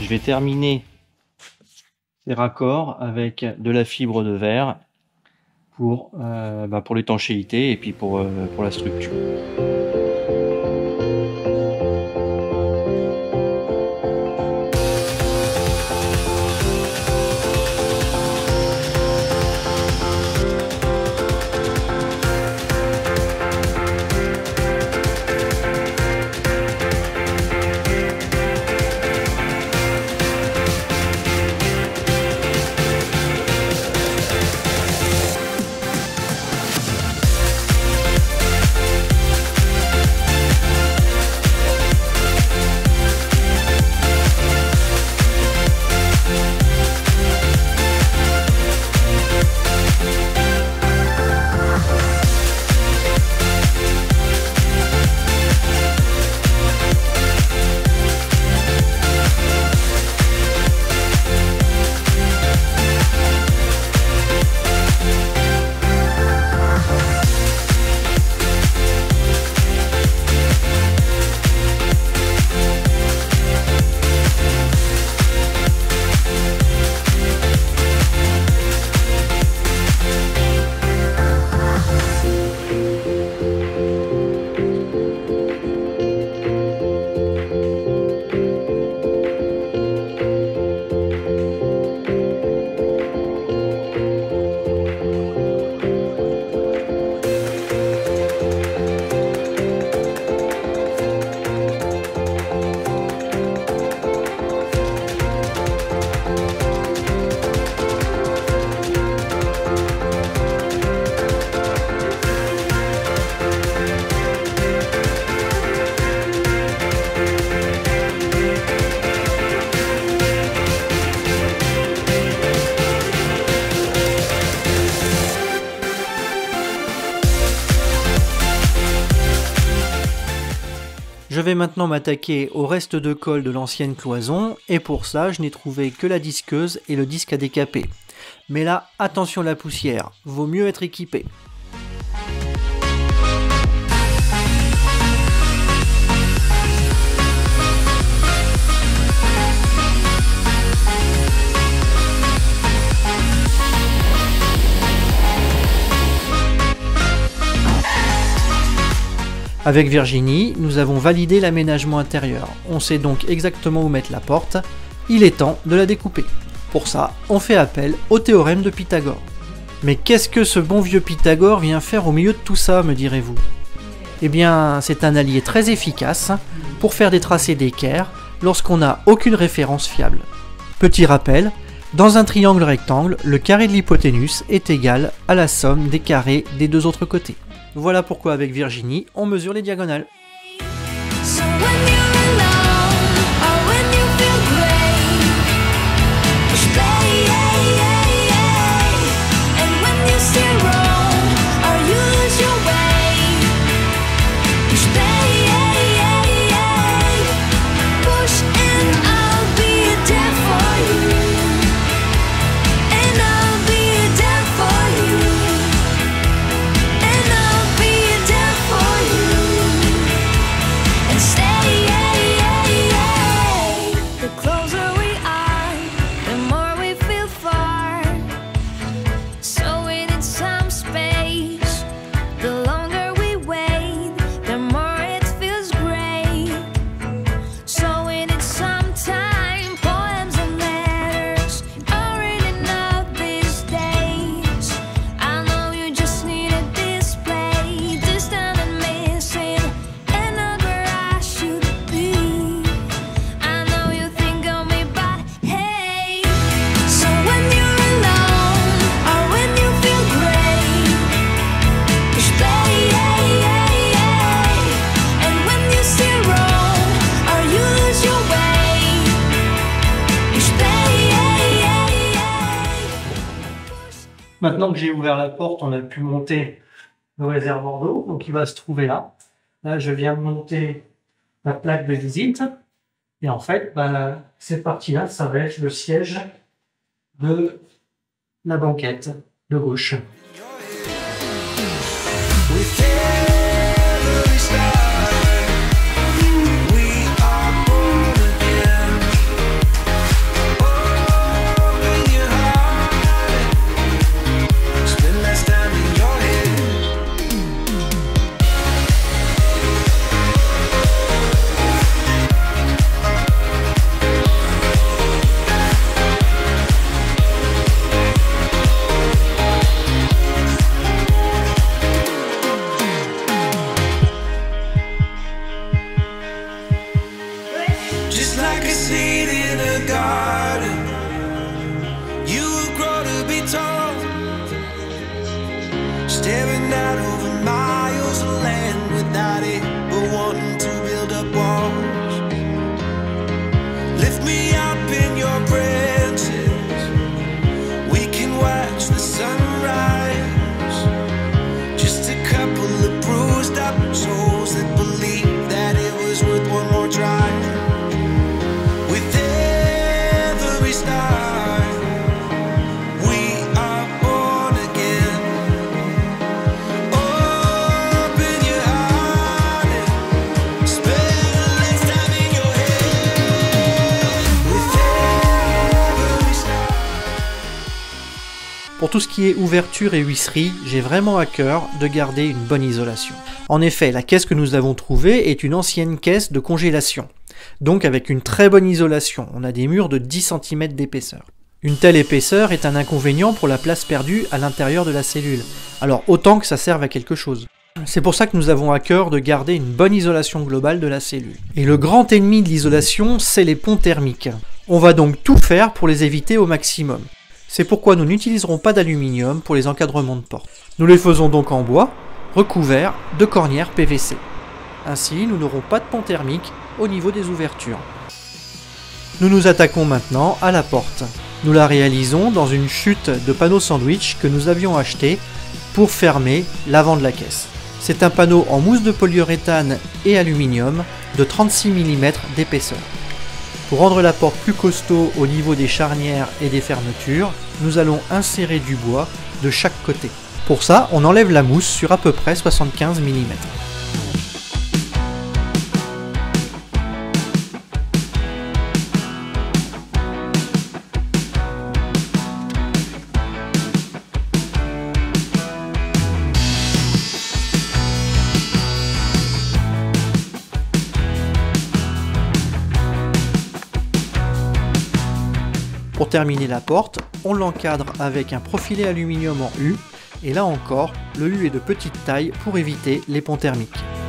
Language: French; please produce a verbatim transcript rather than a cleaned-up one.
vais terminer ces raccords avec de la fibre de verre pour, euh, bah pour l'étanchéité et puis pour, euh, pour la structure. Je vais maintenant m'attaquer au reste de colle de l'ancienne cloison, et pour ça je n'ai trouvé que la disqueuse et le disque à décaper. Mais là, attention la poussière, vaut mieux être équipé. Avec Virginie, nous avons validé l'aménagement intérieur. On sait donc exactement où mettre la porte. Il est temps de la découper. Pour ça, on fait appel au théorème de Pythagore. Mais qu'est-ce que ce bon vieux Pythagore vient faire au milieu de tout ça, me direz-vous? Eh bien, c'est un allié très efficace pour faire des tracés d'équerre lorsqu'on n'a aucune référence fiable. Petit rappel, dans un triangle rectangle, le carré de l'hypoténuse est égal à la somme des carrés des deux autres côtés. Voilà pourquoi avec Virginie, on mesure les diagonales. Maintenant que j'ai ouvert la porte, on a pu monter le réservoir d'eau, donc il va se trouver là. Là, je viens de monter la plaque de visite, et en fait, bah, cette partie-là, ça va être le siège de la banquette de gauche. on branches, we can watch the sunrise. Just a couple of bruised up souls that believe that it was worth one more try. With every star, we are born again. Open your heart and spend a lifetime in your head. With every star. Pour tout ce qui est ouverture et huisserie, j'ai vraiment à cœur de garder une bonne isolation. En effet, la caisse que nous avons trouvée est une ancienne caisse de congélation. Donc avec une très bonne isolation, on a des murs de dix centimètres d'épaisseur. Une telle épaisseur est un inconvénient pour la place perdue à l'intérieur de la cellule, alors autant que ça serve à quelque chose. C'est pour ça que nous avons à cœur de garder une bonne isolation globale de la cellule. Et le grand ennemi de l'isolation, c'est les ponts thermiques. On va donc tout faire pour les éviter au maximum. C'est pourquoi nous n'utiliserons pas d'aluminium pour les encadrements de porte. Nous les faisons donc en bois, recouverts de cornières P V C. Ainsi, nous n'aurons pas de pont thermique au niveau des ouvertures. Nous nous attaquons maintenant à la porte. Nous la réalisons dans une chute de panneau sandwich que nous avions acheté pour fermer l'avant de la caisse. C'est un panneau en mousse de polyuréthane et aluminium de trente-six millimètres d'épaisseur. Pour rendre la porte plus costaud au niveau des charnières et des fermetures, nous allons insérer du bois de chaque côté. Pour ça, on enlève la mousse sur à peu près soixante-quinze millimètres. Pour terminer la porte, on l'encadre avec un profilé aluminium en U, et là encore, le U est de petite taille pour éviter les ponts thermiques.